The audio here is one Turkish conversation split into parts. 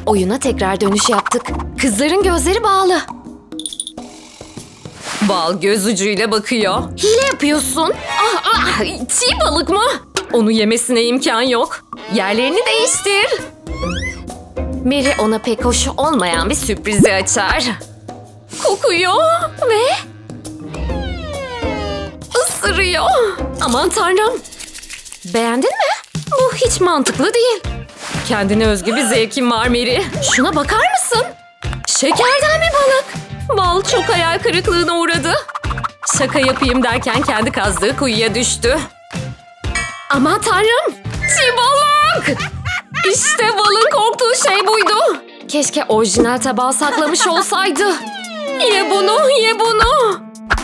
Oyuna tekrar dönüş yaptık. Kızların gözleri bağlı. Bal göz ucuyla bakıyor. Hile yapıyorsun. Çiğ balık mı? Onu yemesine imkan yok. Yerlerini değiştir. Mary ona pek hoş olmayan bir sürprizi açar. Kokuyor ve ısırıyor. Aman tanrım. Beğendin mi? Bu hiç mantıklı değil. Kendine özgü bir zevkin var Mary. Şuna bakar mısın? Şekerden bir balık. Bal çok hayal kırıklığına uğradı. Şaka yapayım derken kendi kazdığı kuyuya düştü. Aman tanrım. Çiğ balık. İşte balın korktuğu şey buydu. Keşke orijinal tabağı saklamış olsaydı. Ye bunu, ye bunu.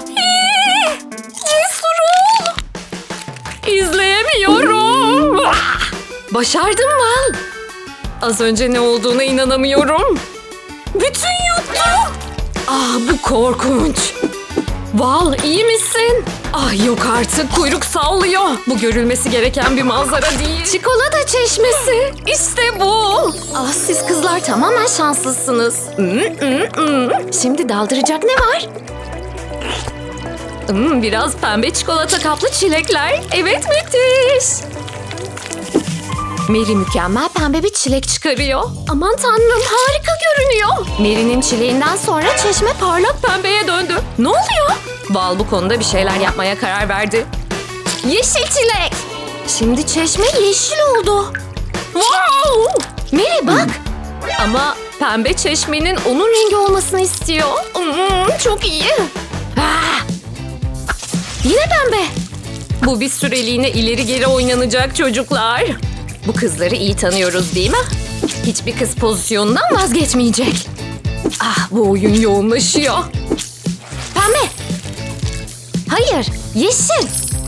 Cesurul. İzleyemiyorum. Başardım Val. Az önce ne olduğuna inanamıyorum. Bütün yuttu. Bu korkunç. Val iyi misin? Yok artık, kuyruk sallıyor. Bu görülmesi gereken bir manzara değil. Çikolata çeşmesi. İşte bu. Siz kızlar tamamen şanslısınız. Şimdi daldıracak ne var? Biraz pembe çikolata kaplı çilekler. Evet, müthiş. Mary mükemmel pembe bir çilek çıkarıyor. Aman tanrım, harika görünüyor. Mary'nin çileğinden sonra çeşme parlak pembeye döndü. Ne oluyor? Val bu konuda bir şeyler yapmaya karar verdi. Yeşil çilek. Şimdi çeşme yeşil oldu. Wow! Mary bak. Ama pembe çeşmenin onun rengi olmasını istiyor. Çok iyi. Yine pembe. Bu bir süreliğine ileri geri oynanacak çocuklar. Bu kızları iyi tanıyoruz değil mi? Hiçbir kız pozisyonundan vazgeçmeyecek. Bu oyun yoğunlaşıyor. Pembe. Hayır, yeşil.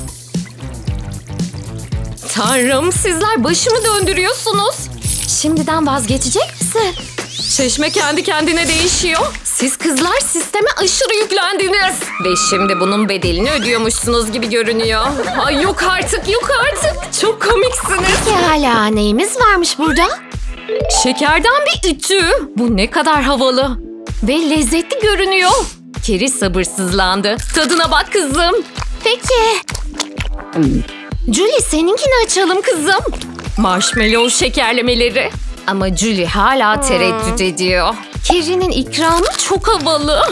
Tanrım, sizler başımı döndürüyorsunuz. Şimdiden vazgeçecek misin? Çeşme kendi kendine değişiyor. Siz kızlar sisteme aşırı yüklendiniz. Ve şimdi bunun bedelini ödüyormuşsunuz gibi görünüyor. Yok artık, yok artık. Çok komiksiniz. Hala neyimiz varmış burada? Şekerden bir ütü. Bu ne kadar havalı. Ve lezzetli görünüyor. Carrie sabırsızlandı. Tadına bak kızım. Peki. Julie, seninkini açalım kızım. Marshmallow şekerlemeleri. Ama Julie hala tereddüt ediyor. Carrie'nin ikramı çok havalı.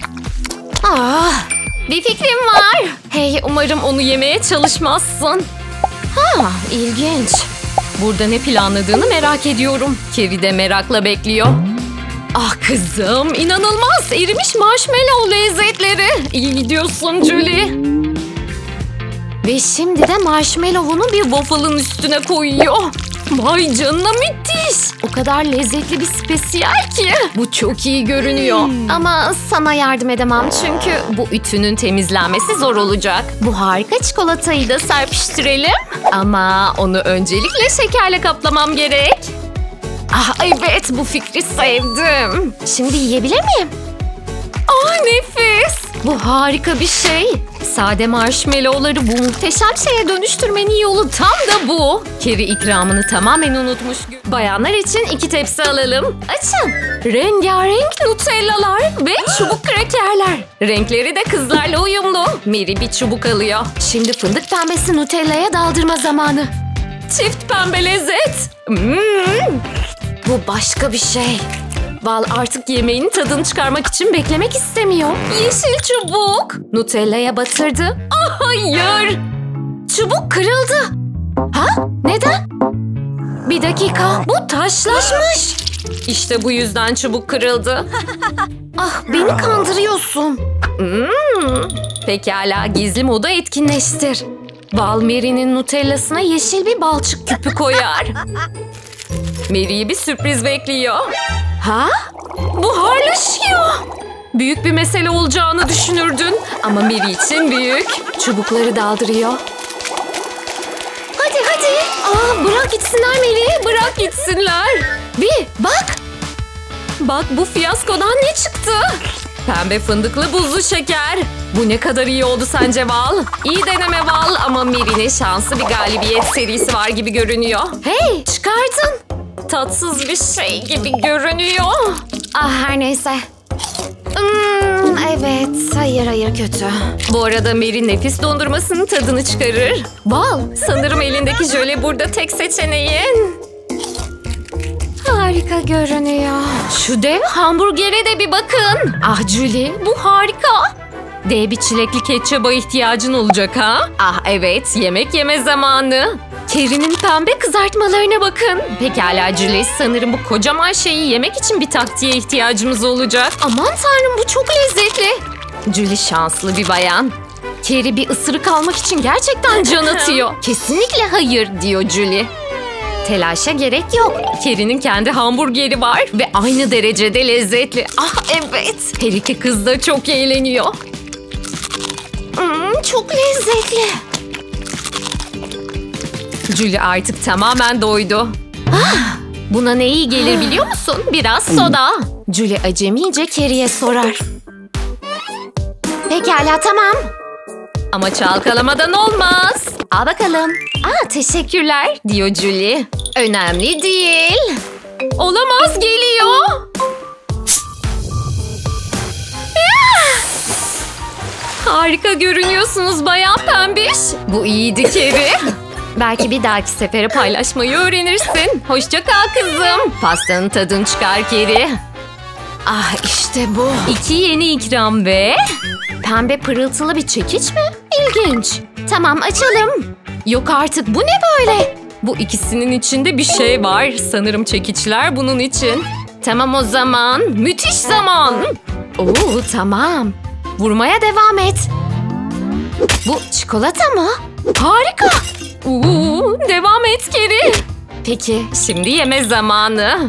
Bir fikrim var. Hey, umarım onu yemeye çalışmazsın. İlginç. Burada ne planladığını merak ediyorum. Carrie de merakla bekliyor. Kızım, inanılmaz erimiş marshmallow lezzetleri. İyi gidiyorsun Julie. Ve şimdi de marshmallow'unu bir waffle'ın üstüne koyuyor. Vay canına, müthiş. O kadar lezzetli bir spesiyel ki. Bu çok iyi görünüyor. Ama sana yardım edemem çünkü bu ütünün temizlenmesi zor olacak. Bu harika çikolatayı da serpiştirelim. Ama onu öncelikle şekerle kaplamam gerek. Evet, bu fikri sevdim. Şimdi yiyebilir miyim? Nefis. Bu harika bir şey. Sade marshmallowları bu muhteşem şeye dönüştürmenin yolu tam da bu. Carrie ikramını tamamen unutmuş. Bayanlar için 2 tepsi alalım. Açın. Rengarenk nutellalar ve çubuk krakerler. Renkleri de kızlarla uyumlu. Mary bir çubuk alıyor. Şimdi fındık pembesi nutellaya daldırma zamanı. Çift pembe lezzet. Bu başka bir şey. Val artık yemeğin tadını çıkarmak için beklemek istemiyor. Yeşil çubuk. Nutella'ya batırdı. Hayır. Çubuk kırıldı. Neden? Bir dakika. Bu taşlaşmış. İşte bu yüzden çubuk kırıldı. Beni kandırıyorsun. Pekala, gizli modu etkinleştir. Val Mary'nin Nutella'sına yeşil bir balçık küpü koyar. Mary'i bir sürpriz bekliyor. Buharlaşıyor. Büyük bir mesele olacağını düşünürdün. Ama Mary için büyük. Çubukları daldırıyor. Hadi. Bırak gitsinler Mary. Bırak gitsinler. Bak. Bak, bu fiyaskodan ne çıktı? Pembe fındıklı buzlu şeker. Bu ne kadar iyi oldu sence Val? İyi deneme Val, ama Mary'nin şanslı bir galibiyet serisi var gibi görünüyor. Hey, çıkardın. tatsız bir şey gibi görünüyor. Ah, her neyse. Evet, hayır kötü. Bu arada Mary nefis dondurmasının tadını çıkarır. Bal, sanırım elindeki jöle burada tek seçeneğin. Harika görünüyor. Şu dev hamburgere de bir bakın. Ah Julie, bu harika. Dev bir çilekli ketçaba ihtiyacın olacak ha? Ah evet, yemek yeme zamanı. Carrie'nin pembe kızartmalarına bakın. Pekala Julie, sanırım bu kocaman şeyi yemek için bir taktiğe ihtiyacımız olacak. Aman tanrım, bu çok lezzetli. Julie şanslı bir bayan. Carrie bir ısırık almak için gerçekten can atıyor. Kesinlikle hayır diyor Julie. Telaşa gerek yok. Carrie'nin kendi hamburgeri var ve aynı derecede lezzetli. Ah evet. Her iki kız da çok eğleniyor. Çok lezzetli. Julie artık tamamen doydu. Ah, buna ne iyi gelir biliyor musun? Biraz soda. Julie acemice Carrie'ye sorar. Pekala tamam. Ama çalkalamadan olmaz. Al bakalım. Aa, teşekkürler diyor Julie. Önemli değil. Olamaz, geliyor. Harika görünüyorsunuz Bayan Pembiş. Bu iyiydi Carrie. Belki bir dahaki sefere paylaşmayı öğrenirsin. Hoşça kal kızım. Pastanın tadını çıkar Carrie. Ah işte bu. 2 yeni ikram ve pembe pırıltılı bir çekiç mi? İlginç. Tamam, açalım. Yok artık, bu ne böyle? Bu ikisinin içinde bir şey var. Sanırım çekiçler bunun için. Tamam o zaman. Müthiş zaman. Oo tamam. Vurmaya devam et. Bu çikolata mı? Harika. Devam et Carrie. Peki şimdi yeme zamanı.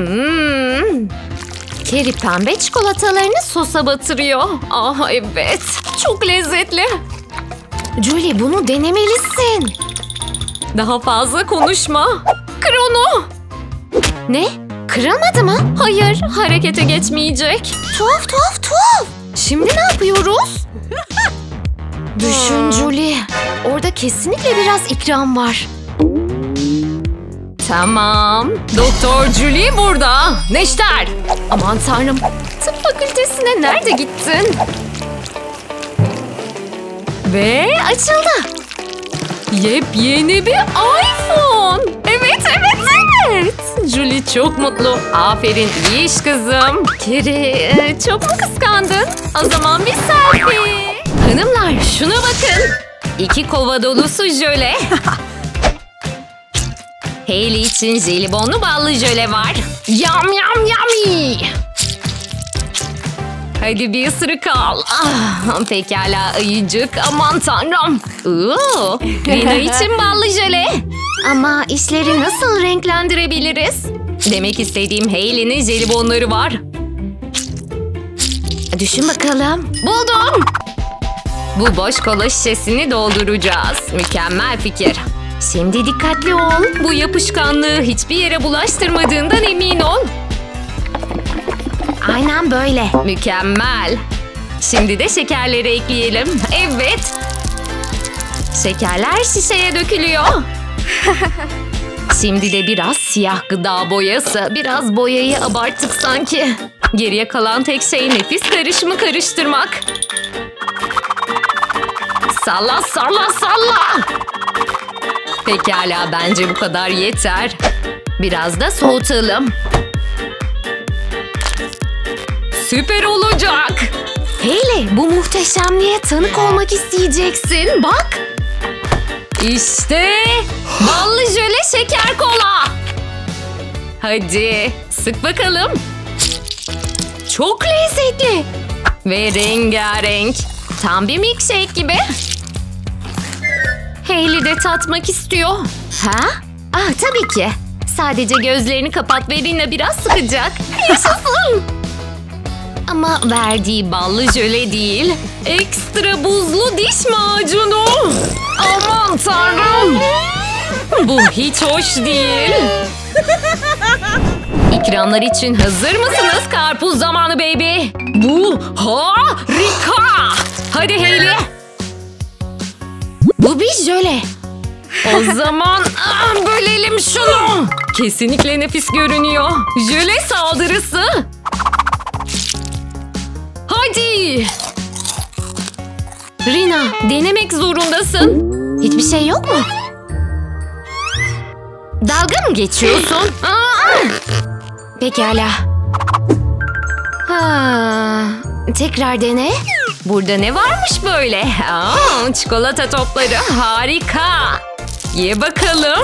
Carrie pembe çikolatalarını sosa batırıyor. Ah evet. Çok lezzetli. Julie, bunu denemelisin. Daha fazla konuşma. Kır onu. Ne? Kırılmadı mı? Hayır, harekete geçmeyecek. Tuhaf. Şimdi ne yapıyoruz? Düşün Julie. Orada kesinlikle biraz ikram var. Tamam. Doktor Julie burada. Neşter. Aman tanrım. Tıp fakültesine nerede gittin? Ve açıldı. Yepyeni bir iPhone. Evet. Julie çok mutlu. Aferin, iyi iş kızım. Carrie, çok mu kıskandın? O zaman bir selfie. Hanımlar, şuna bakın. 2 kova dolusu jöle. Hailey için jelibonlu ballı jöle var. Yummy. Hadi bir ısırık al. Ah, pekala ayıcık. Aman tanrım. Lina için ballı jöle. Ama işleri nasıl renklendirebiliriz? Demek istediğim Hailey'nin jelibonları var. Düşün bakalım. Buldum. Bu boş kola şişesini dolduracağız. Mükemmel fikir. Şimdi dikkatli ol. Bu yapışkanlığı hiçbir yere bulaştırmadığından emin ol. Aynen böyle. Mükemmel. Şimdi de şekerleri ekleyelim. Evet. Şekerler şişeye dökülüyor. Şimdi de biraz siyah gıda boyası. Biraz boyayı abarttık sanki. Geriye kalan tek şey nefis karışımı karıştırmak. Salla. Pekala, bence bu kadar yeter. Biraz da soğutalım. Süper olacak. Hailey, bu muhteşemliğe tanık olmak isteyeceksin. Bak. İşte ballı jöle şeker kola. Hadi sık bakalım. Çok lezzetli. Ve rengarenk. Tam bir milkshake gibi. Hailey de tatmak istiyor. Ha? Ah tabii ki. Sadece gözlerini kapat ve Rina biraz sıkacak. Yaşasın. Ama verdiği ballı jöle değil. Ekstra buzlu diş macunu. Aman tanrım. Bu hiç hoş değil. İkramlar için hazır mısınız? Karpuz zamanı baby. Bu harika. Hadi Hailey. Bu bir jöle. O zaman bölelim şunu. Kesinlikle nefis görünüyor. Jöle saldırısı. Hadi. Rina, denemek zorundasın. Hiçbir şey yok mu? Dalga mı geçiyorsun? Pekala. Tekrar dene. Burada ne varmış böyle? Çikolata topları. Harika. Ye bakalım.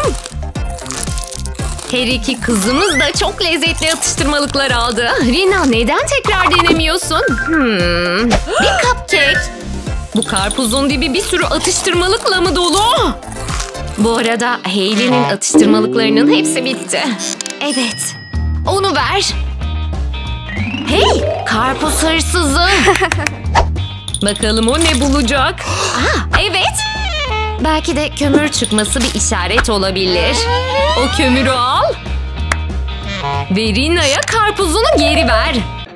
Her iki kızımız da çok lezzetli atıştırmalıklar aldı. Rina, neden tekrar denemiyorsun? Bir cupcake. Bu karpuzun dibi bir sürü atıştırmalıkla mı dolu? Bu arada Hayley'nin atıştırmalıklarının hepsi bitti. Evet. Onu ver. Hey, karpuz hırsızı. Bakalım o ne bulacak? Evet. Belki de kömür çıkması bir işaret olabilir. O kömürü al. Ve Rina'ya karpuzunu geri ver.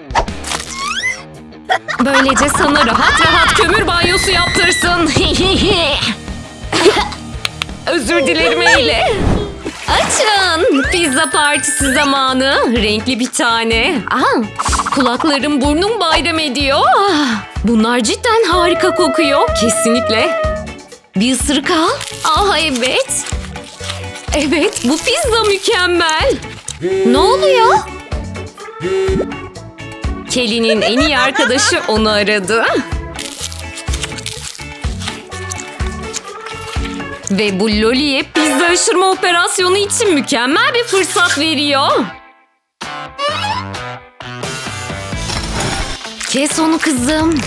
Böylece sana rahat rahat kömür banyosu yaptırsın. Özür dilerim Hayley. Açın. Pizza partisi zamanı. Renkli bir tane. Kulaklarım burnum bayram ediyor. Bunlar cidden harika kokuyor. Kesinlikle. Bir ısırık al. Evet. Evet, bu pizza mükemmel. Ne oluyor? Kelly'nin en iyi arkadaşı onu aradı. Ve bu Loli'ye pizza aşırma operasyonu için mükemmel bir fırsat veriyor. Kes onu kızım.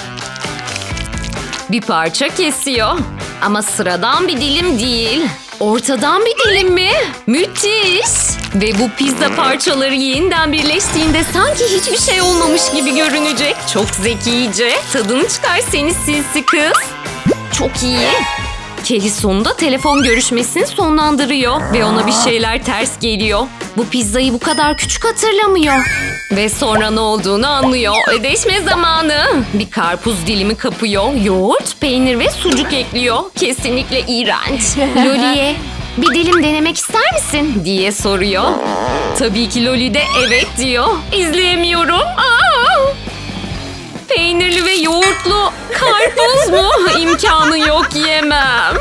Bir parça kesiyor. Ama sıradan bir dilim değil. Ortadan bir dilim mi? Müthiş. Ve bu pizza parçaları yeniden birleştiğinde sanki hiçbir şey olmamış gibi görünecek. Çok zekice. Tadını çıkar seni sinsi kız. Çok iyi. Kelly sonunda telefon görüşmesini sonlandırıyor. Ve ona bir şeyler ters geliyor. Bu pizzayı bu kadar küçük hatırlamıyor. Ve sonra ne olduğunu anlıyor. Ödeşme zamanı. Bir karpuz dilimi kapıyor. Yoğurt, peynir ve sucuk ekliyor. Kesinlikle iğrenç. Loli'ye bir dilim denemek ister misin diye soruyor. Tabii ki Loli de evet diyor. İzleyemiyorum. Peynirli ve yoğurtlu karpuz mu? İmkanı yok, yemem.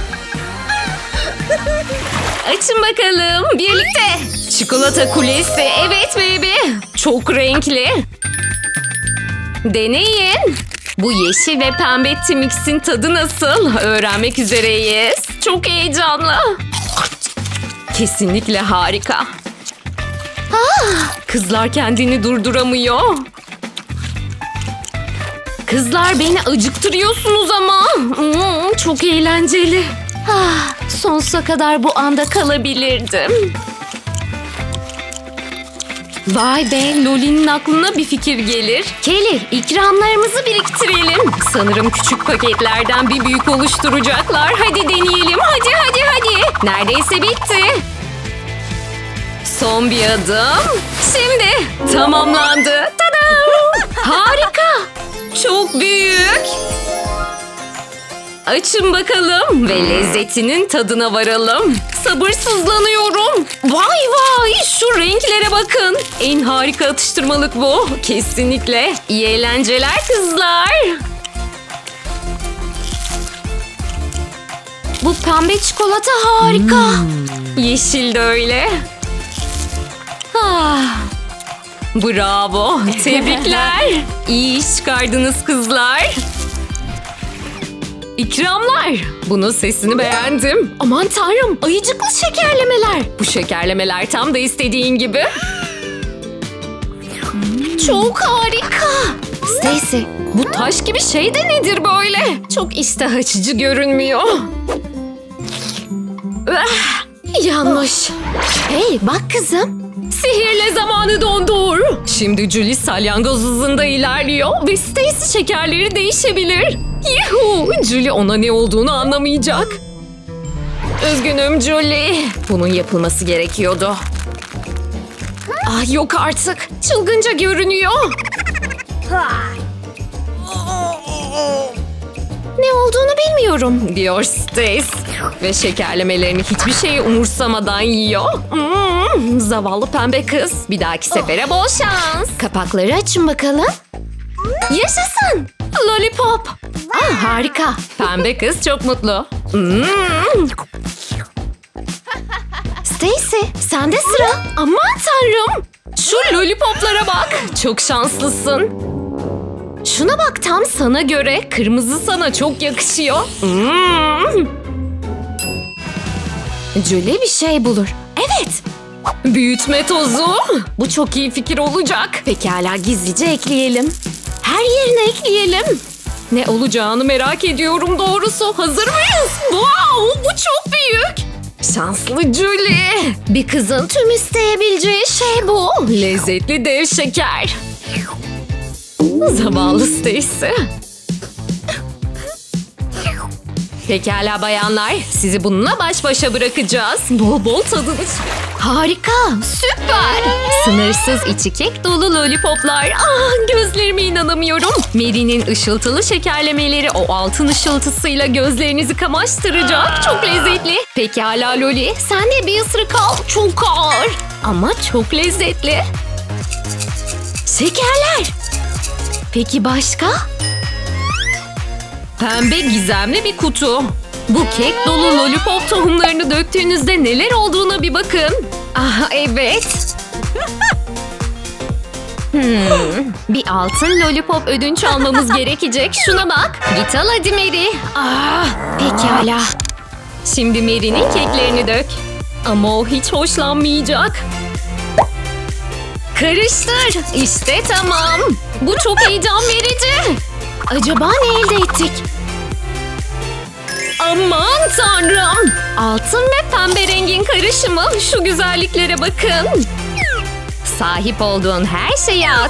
Açın bakalım birlikte. Çikolata kulesi. Evet baby. Çok renkli. Deneyin. Bu yeşil ve pembe Timix'in tadı nasıl? Öğrenmek üzereyiz. Çok heyecanlı. Kesinlikle harika. Kızlar kendini durduramıyor. Kızlar, beni acıktırıyorsunuz ama. Çok eğlenceli. Sonsuza kadar bu anda kalabilirdim. Vay be, Loli'nin aklına bir fikir gelir. Kelly, ikramlarımızı biriktirelim. Sanırım küçük paketlerden bir büyük oluşturacaklar. Hadi deneyelim. Hadi. Neredeyse bitti. Son bir adım. Şimdi tamamlandı. Tadam! Harika. Çok büyük. Açın bakalım ve lezzetinin tadına varalım. Sabırsızlanıyorum. Vay, şu renklere bakın. En harika atıştırmalık bu. Kesinlikle. İyi eğlenceler kızlar. Bu pembe çikolata harika. Yeşil de öyle. Bravo. Tebrikler. İyi iş çıkardınız kızlar. İkramlar. Bunun sesini beğendim. Aman tanrım, ayıcıklı şekerlemeler. Bu şekerlemeler tam da istediğin gibi. Çok harika. Stacy, bu taş gibi şey de nedir böyle? Çok iştah açıcı görünmüyor. Yanlış. Hey bak kızım. Sihirle zamanı dondur. Şimdi Julie salyangoz hızında ilerliyor ve Stacy şekerleri değişebilir. Yuhu! Julie ona ne olduğunu anlamayacak. Üzgünüm Julie. Bunun yapılması gerekiyordu. Yok artık. Çılgınca görünüyor. Ne olduğunu bilmiyorum diyor Stacy. Ve şekerlemelerini hiçbir şeyi umursamadan yiyor. Zavallı pembe kız. Bir dahaki sefere bol şans. Kapakları açın bakalım. Yaşasın. Lollipop. Harika. Pembe kız çok mutlu. Stacy, sende sıra. Aman tanrım. Şu lollipoplara bak. Çok şanslısın. Şuna bak, tam sana göre. Kırmızı sana çok yakışıyor. Jöle bir şey bulur. Evet. Büyütme tozu. Bu çok iyi fikir olacak. Pekala, gizlice ekleyelim. Her yerine ekleyelim. Ne olacağını merak ediyorum doğrusu. Hazır mıyız? Wow, bu çok büyük. Şanslı Julie. Bir kızın tüm isteyebileceği şey bu. Lezzetli dev şeker. Zavallı Stacy. Pekala bayanlar, sizi bununla baş başa bırakacağız. Bol bol tadını... Harika, süper. Sınırsız içi kek dolu lollipoplar. Gözlerime inanamıyorum. Mary'nin ışıltılı şekerlemeleri o altın ışıltısıyla gözlerinizi kamaştıracak. Çok lezzetli. Pekala Loli, sen de bir ısırık al. Çok ağır ama çok lezzetli. Şekerler. Peki başka? Pembe gizemli bir kutu. Bu kek dolu lollipop tohumlarını döktüğünüzde neler olduğuna bir bakın. Evet. Bir altın lollipop ödünç almamız gerekecek. Şuna bak. Git al hadi Mary. Pekala. Şimdi Mary'nin keklerini dök. Ama o hiç hoşlanmayacak. Karıştır. İşte tamam. Bu çok heyecan verici. Acaba ne elde ettik? Aman tanrım! Altın ve pembe rengin karışımı. Şu güzelliklere bakın. Sahip olduğun her şeyi at.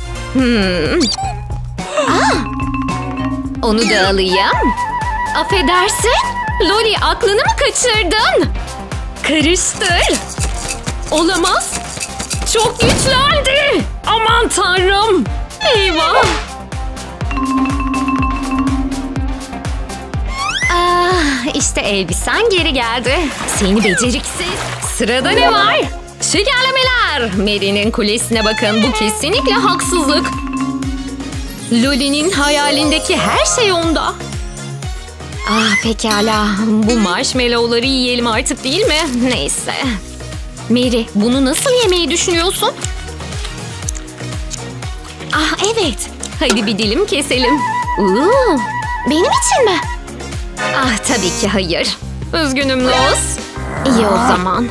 Onu da alayım. Affedersin. Loli, aklını mı kaçırdın? Karıştır. Olamaz. Çok güçlendi. Aman tanrım. Eyvah. İşte elbisen geri geldi. Seni beceriksiz. Sırada ne var? Şekerlemeler. Mary'nin kulesine bakın. Bu kesinlikle haksızlık. Loli'nin hayalindeki her şey onda. Pekala. Bu marshmallowları yiyelim artık değil mi? Neyse. Mary, bunu nasıl yemeyi düşünüyorsun? Evet. Hadi bir dilim keselim. Benim için mi? Tabii ki hayır. Üzgünüm Loz. İyi o zaman.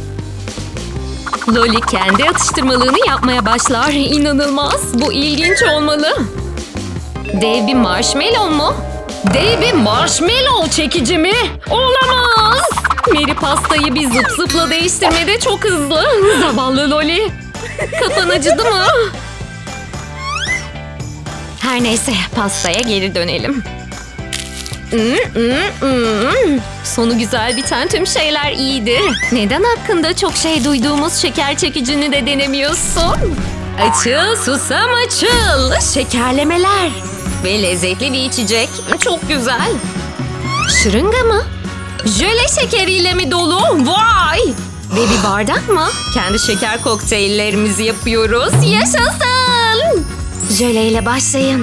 Loli kendi atıştırmalığını yapmaya başlar. İnanılmaz. Bu ilginç olmalı. Dev bir marshmallow mu? Dev bir marshmallow çekici mi? Olamaz. Mary pastayı bir zıp zıpla değiştirmede çok hızlı. Zavallı Loli. Kafan acıdı mı? Her neyse, pastaya geri dönelim. Sonu güzel biten tüm şeyler iyidir. Neden hakkında çok şey duyduğumuz şeker çekicini de denemiyorsun? Açıl susam açıl. Şekerlemeler. Ve lezzetli bir içecek. Çok güzel. Şırınga mı? Jöle şekeriyle mi dolu? Vay! Ve bir bardak mı? Kendi şeker kokteyllerimizi yapıyoruz. Yaşasın! Jöleyle başlayın.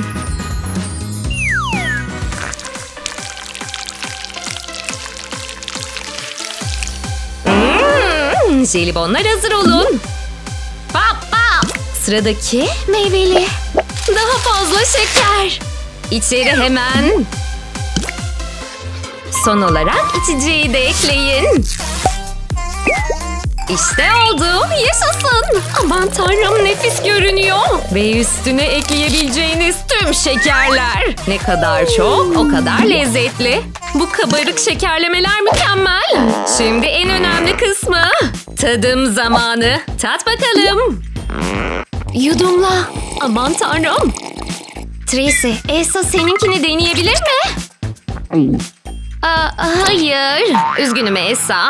Jelibonlar hazır olun. Pop pop. Sıradaki meyveli. Daha fazla şeker. İçeri hemen. Son olarak içeceği de ekleyin. İşte oldu. Yaşasın. Aman tanrım, nefis görünüyor. Ve üstüne ekleyebileceğiniz tüm şekerler. Ne kadar çok, o kadar lezzetli. Bu kabarık şekerlemeler mükemmel. Şimdi en önemli kısmı. Tadım zamanı. Tat bakalım. Yudumla. Aman tanrım. Tracy, Elsa seninkini deneyebilir mi? Hayır. Üzgünüm Elsa.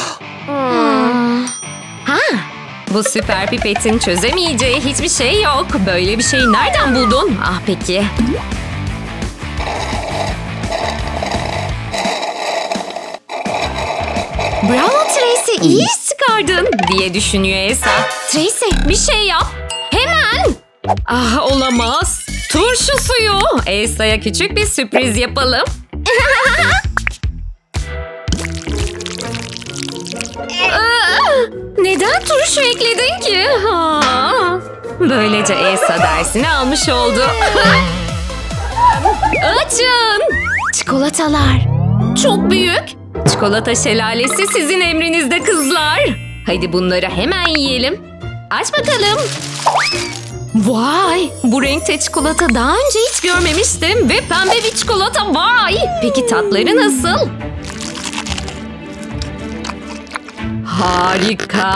Bu süper pipetin çözemeyeceği hiçbir şey yok. Böyle bir şeyi nereden buldun? Peki. Bravo Tracy, iyi iş çıkardın diye düşünüyor Elsa. Tracy, bir şey yap. Hemen. Ah, olamaz. Turşu suyu. Elsa'ya küçük bir sürpriz yapalım. Neden turşu ekledin ki? Böylece Elsa dersini almış oldu. Açın. Çikolatalar. Çok büyük. Çikolata şelalesi sizin emrinizde kızlar. Hadi bunları hemen yiyelim. Aç bakalım. Vay! Bu renkte çikolata daha önce hiç görmemiştim. Ve pembe bir çikolata. Vay! Peki tatları nasıl? Harika!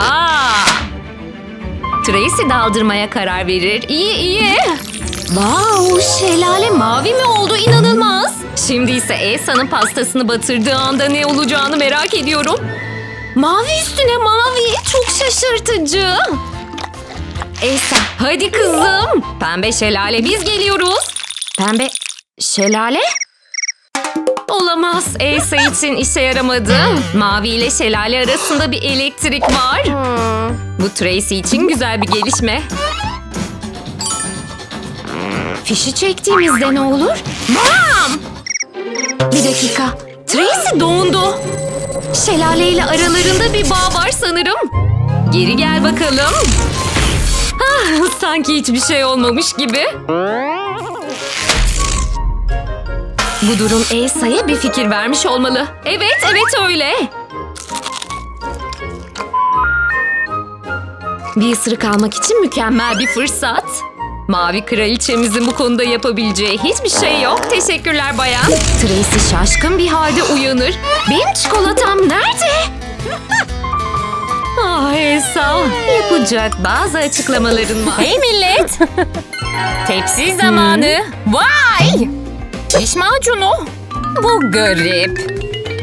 Tracy daldırmaya karar verir. İyi iyi. Wow! Şelale mavi mi oldu? İnanılmaz. Şimdi ise Elsa'nın pastasını batırdığı anda ne olacağını merak ediyorum. Mavi üstüne mavi. Çok şaşırtıcı. Elsa, hadi kızım. Pembe şelale, biz geliyoruz. Pembe şelale? Olamaz. Elsa için işe yaramadı. Mavi ile şelale arasında bir elektrik var. Bu Tracy için güzel bir gelişme. Fişi çektiğimizde ne olur? Bam! Bir dakika. Tracy dondu. Şelale ile aralarında bir bağ var sanırım. Geri gel bakalım. Sanki hiçbir şey olmamış gibi. Bu durum Elsa'ya bir fikir vermiş olmalı. Evet öyle. Bir ısırık almak için mükemmel bir fırsat. Mavi kraliçemizin bu konuda yapabileceği hiçbir şey yok. Teşekkürler bayan. Tracy şaşkın bir halde uyanır. Benim çikolatam nerede? Elsa, yapacak bazı açıklamaların var. Hey millet! Tepsi zamanı. Vay! Diş macunu. Bu garip.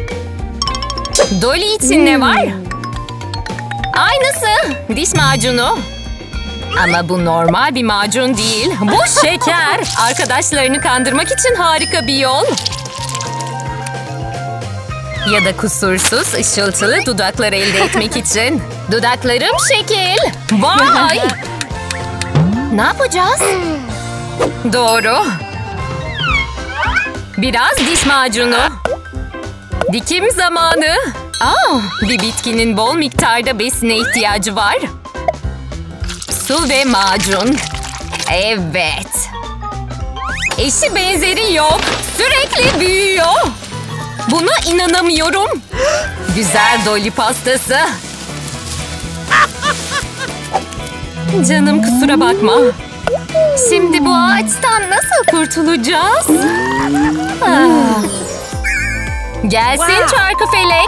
Dolly için ne var? Aynısı. Diş macunu. Ama bu normal bir macun değil. Bu şeker. Arkadaşlarını kandırmak için harika bir yol. Ya da kusursuz, ışıltılı dudaklar elde etmek için. Dudaklarım şekil. Vay! Ne yapacağız? Doğru. Biraz diş macunu. Dikim zamanı. Bir bitkinin bol miktarda besine ihtiyacı var. Su ve macun. Evet. Eşi benzeri yok. Sürekli büyüyor. Buna inanamıyorum. Güzel Dolly pastası. Canım kusura bakma. Şimdi bu ağaçtan nasıl kurtulacağız? Gelsin çarkıfelek.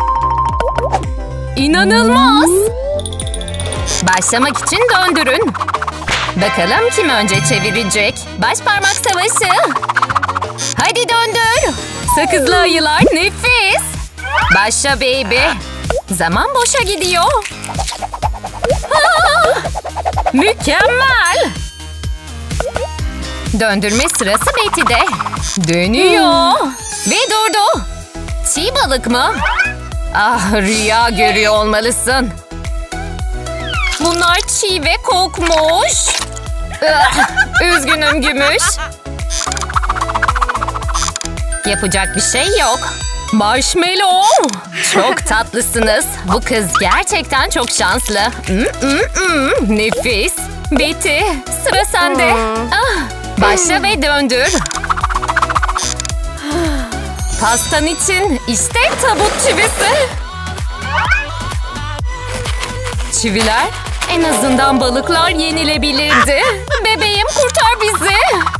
İnanılmaz. Başlamak için döndürün. Bakalım kim önce çevirecek? Başparmak savaşı. Hadi döndür. Sakızlı ayılar nefis. Başla baby. Zaman boşa gidiyor. Mükemmel. Döndürme sırası Betty'de. Dönüyor. Ve durdu. Çiğ balık mı? Rüya görüyor olmalısın. Bunlar çiğ ve kokmuş. Üzgünüm Gümüş. Yapacak bir şey yok. Marshmallow. Çok tatlısınız. Bu kız gerçekten çok şanslı. Nefis. Betty, sıra sende. Başla ve döndür. Pastan için işte tabut çivisi. Çiviler? En azından balıklar yenilebilirdi. Bebeğim kurtar bizi.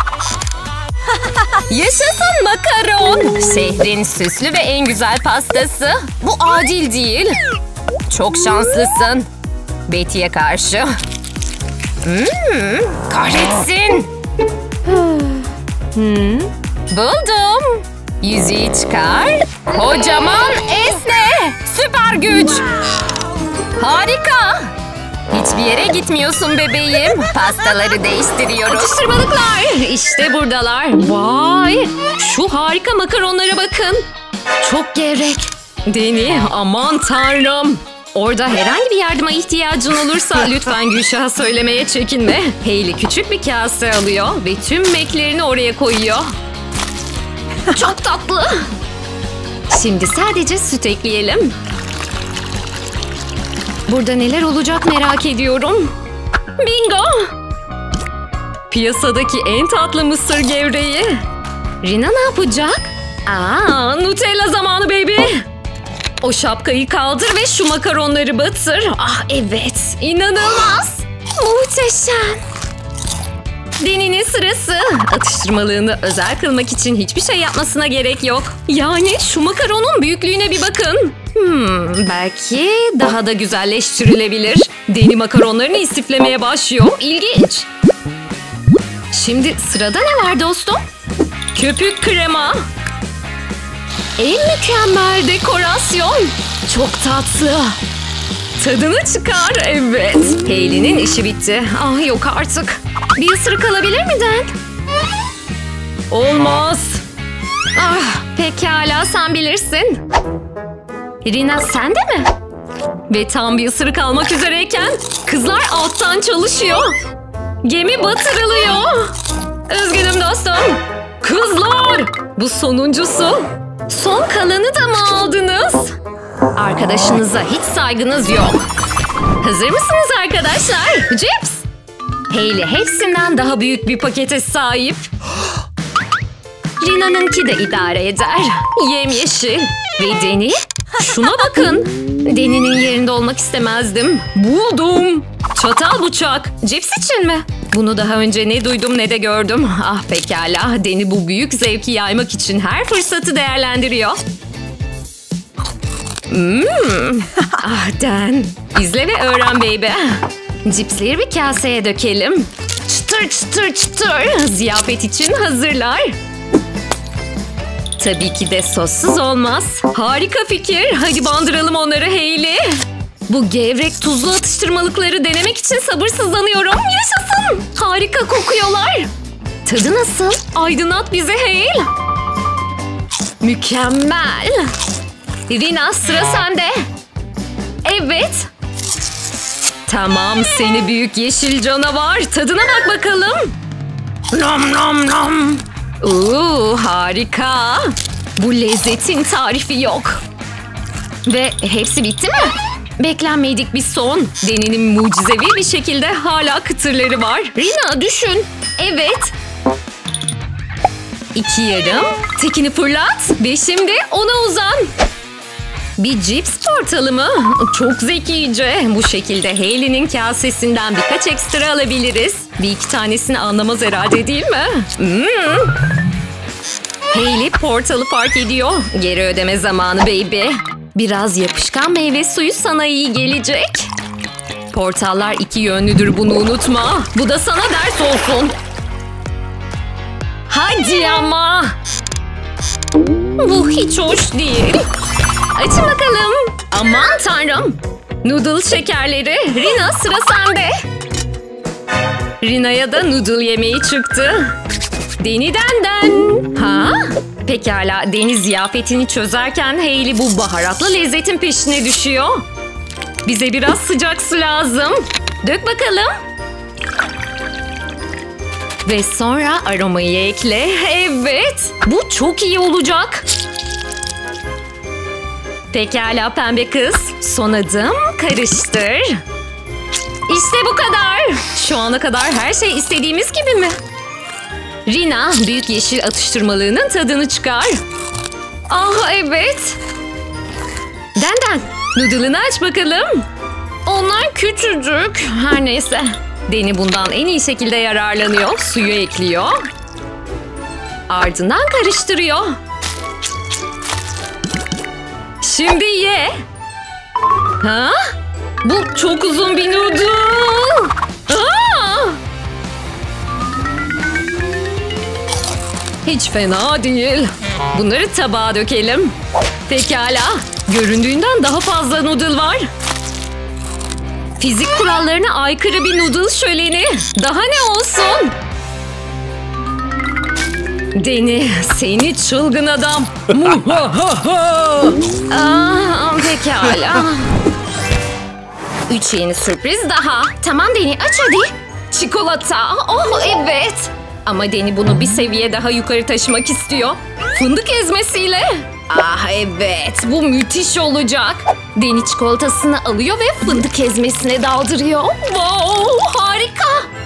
Yaşasın makaron. Şehrin süslü ve en güzel pastası. Bu adil değil. Çok şanslısın. Betty'ye karşı. Kahretsin. Buldum. Yüzüğü çıkar. Kocaman esne. Süper güç. Harika. Hiçbir yere gitmiyorsun bebeğim. Pastaları değiştiriyoruz. Atıştırmalıklar. İşte buradalar. Vay. Şu harika makaronlara bakın. Çok gevrek. Deni, aman tanrım. Orada herhangi bir yardıma ihtiyacın olursa lütfen Gülşah'a söylemeye çekinme. Hayley küçük bir kase alıyor ve tüm meklerini oraya koyuyor. Çok tatlı. Şimdi sadece süt ekleyelim. Burada neler olacak merak ediyorum. Bingo! Piyasadaki en tatlı mısır gevreği. Rina ne yapacak? Nutella zamanı baby. O şapkayı kaldır ve şu makaronları batır. Ah evet, inanılmaz. Muhteşem. Deni'nin sırası. Atıştırmalığını özel kılmak için hiçbir şey yapmasına gerek yok. Yani şu makaronun büyüklüğüne bir bakın. Belki daha da güzelleştirilebilir. Deni makaronlarını istiflemeye başlıyor. İlginç. Şimdi sırada ne var dostum? Köpük krema. En mükemmel dekorasyon. Çok tatlı. Tadını çıkar, evet. Hayley'nin işi bitti. Ah yok artık. Bir ısırık alabilir mi Dan? Olmaz. Pekala sen bilirsin. Rina sen de mi? Ve tam bir ısırık almak üzereyken kızlar alttan çalışıyor. Gemi batırılıyor. Üzgünüm dostum. Kızlar! Bu sonuncusu. Son kalanı da mı aldınız? Arkadaşınıza hiç saygınız yok. Hazır mısınız arkadaşlar? Cips! Hayley hepsinden daha büyük bir pakete sahip. Rina'nınki de idare eder. Yemyeşil. Ve Deni? Şuna bakın. Deni'nin yerinde olmak istemezdim. Buldum. Çatal bıçak. Cips için mi? Bunu daha önce ne duydum ne de gördüm. Ah pekala. Deni bu büyük zevki yaymak için her fırsatı değerlendiriyor. Dan. İzle ve öğren baby. Cipsleri bir kaseye dökelim. Çıtır çıtır çıtır. Ziyafet için hazırlar. Tabii ki de sossuz olmaz. Harika fikir. Hadi bandıralım onları Hayley. Bu gevrek tuzlu atıştırmalıkları denemek için sabırsızlanıyorum. Yaşasın. Harika kokuyorlar. Tadı nasıl? Aydınlat bizi Hayley. Mükemmel. Rina sıra sende. Evet. Tamam seni büyük yeşil canavar. Tadına bak bakalım. Nom nom nom. Harika. Bu lezzetin tarifi yok. Ve hepsi bitti mi? Beklenmedik bir son. Deni'nin mucizevi bir şekilde hala kıtırları var. Rina düşün. Evet. 2 yarım. Tekini fırlat. Ve şimdi ona uzan. Bir cips portalı mı? Çok zekice. Bu şekilde Hayley'nin kasesinden birkaç ekstra alabiliriz. Bir iki tanesini anlamaz herhalde değil mi? Hayley portalı fark ediyor. Geri ödeme zamanı baby. Biraz yapışkan meyve suyu sana iyi gelecek. Portallar 2 yönlüdür bunu unutma. Bu da sana ders olsun. Hadi ama. Bu hiç hoş değil. Açın bakalım. Aman tanrım. Noodle şekerleri. Rina sıra sende. Rina'ya da noodle yemeği çıktı. Deni'den. Pekala Deni ziyafetini çözerken Hayley bu baharatlı lezzetin peşine düşüyor. Bize biraz sıcak su lazım. Dök bakalım. Ve sonra aromayı ekle. Evet. Bu çok iyi olacak. Pekala pembe kız. Son adım karıştır. İşte bu kadar. Şu ana kadar her şey istediğimiz gibi mi? Rina büyük yeşil atıştırmalığının tadını çıkar. Evet. Dan noodle'ını aç bakalım. Onlar küçücük. Her neyse. Deni bundan en iyi şekilde yararlanıyor. Suyu ekliyor. Ardından karıştırıyor. Şimdi ye. Bu çok uzun bir noodle. Hiç fena değil. Bunları tabağa dökelim. Pekala. Göründüğünden daha fazla noodle var. Fizik kurallarına aykırı bir noodle şöleni. Daha ne olsun? Deni, seni çılgın adam. Pekala. 3 yeni sürpriz daha. Tamam Deni, aç hadi. Çikolata. Oh evet. Ama Deni bunu bir seviye daha yukarı taşımak istiyor. Fındık ezmesiyle. Ah evet, bu müthiş olacak. Deni çikolatasını alıyor ve fındık ezmesine daldırıyor. Wow, harika.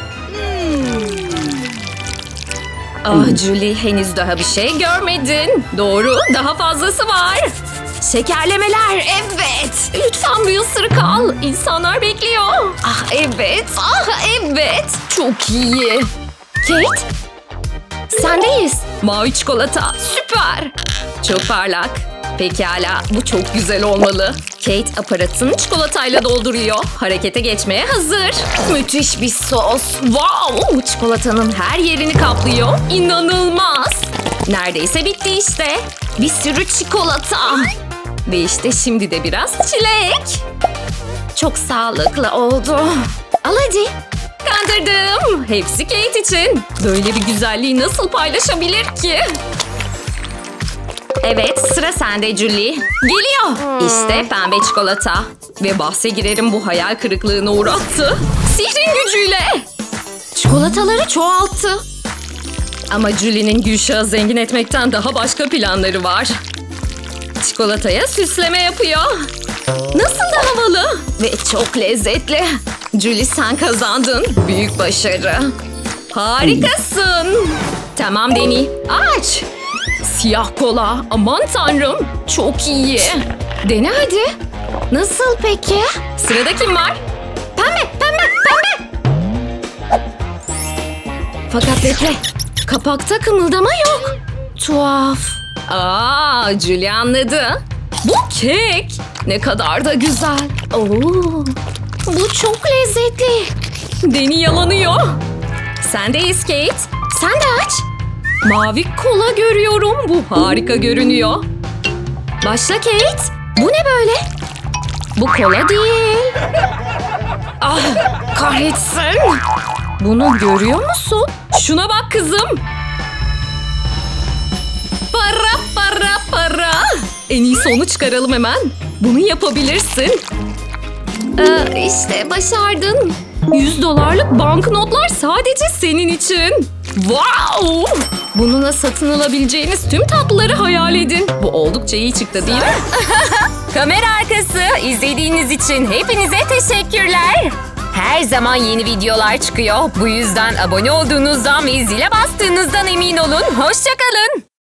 Ah Julie, henüz daha bir şey görmedin. Doğru, daha fazlası var. Şekerlemeler, evet. Lütfen bir ısırık al. İnsanlar bekliyor. Ah evet, ah evet. Çok iyi. Kate, sendeyiz. Mavi çikolata, süper. Çok parlak. Pekala, bu çok güzel olmalı. Kate aparatını çikolatayla dolduruyor. Harekete geçmeye hazır. Müthiş bir sos. Wow! Çikolatanın her yerini kaplıyor. İnanılmaz. Neredeyse bitti işte. Bir sürü çikolata. Ve işte şimdi de biraz çilek. Çok sağlıklı oldu. Al hadi. Kandırdım. Hepsi Kate için. Böyle bir güzelliği nasıl paylaşabilir ki? Evet, sıra sende Julie. Geliyor. İşte pembe çikolata. Ve bahse girerim, bu hayal kırıklığına uğrattı. Sihrin gücüyle. Çikolataları çoğalttı. Ama Julie'nin Gülşah'ı zengin etmekten daha başka planları var. Çikolataya süsleme yapıyor. Nasıl da havalı. Ve çok lezzetli. Julie, sen kazandın. Büyük başarı. Harikasın. Tamam Deni, aç. Siyah kola. Aman tanrım. Çok iyi. Dene hadi. Nasıl peki? Sırada kim var? Pembe, pembe, pembe. Fakat bekle. Kapakta kımıldama yok. Tuhaf. Aa, Julie anladı. Bu kek. Ne kadar da güzel. Oo, bu çok lezzetli. Deni yalanıyor. Sendeyiz Kate. Sen de aç. Mavi kola görüyorum. Bu harika görünüyor. Başla Kate. Bu ne böyle? Bu kola değil. Ah, kahretsin. Bunu görüyor musun? Şuna bak kızım. Para para para. En iyisi onu çıkaralım hemen. Bunu yapabilirsin. İşte başardın. $100 banknotlar sadece senin için. Wow! Bununla satın alabileceğiniz tüm tatlıları hayal edin. Bu oldukça iyi çıktı değil mi? Kamera arkası izlediğiniz için hepinize teşekkürler. Her zaman yeni videolar çıkıyor. Bu yüzden abone olduğunuzdan ve zile bastığınızdan emin olun. Hoşça kalın.